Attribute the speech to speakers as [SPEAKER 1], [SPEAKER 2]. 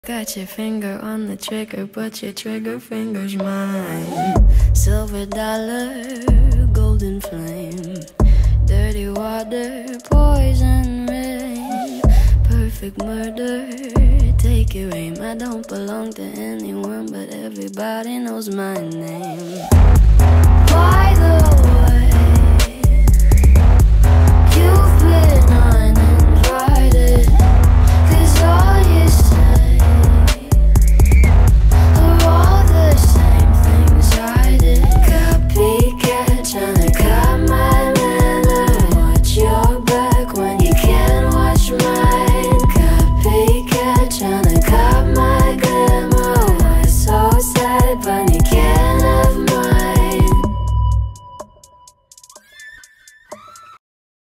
[SPEAKER 1] Got your finger on the trigger, but your trigger finger's mine. Silver dollar, golden flame, dirty water, poison rain, perfect murder, take your aim. I don't belong to anyone, but everybody knows my name. By the way,